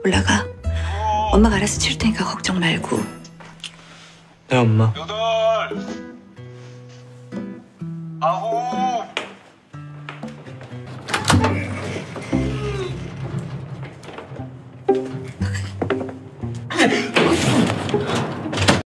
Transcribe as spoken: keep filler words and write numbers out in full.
올라가. 엄마가 알아서 치울 테니까 걱정 말고. 네, 엄마. 여덟, 아홉.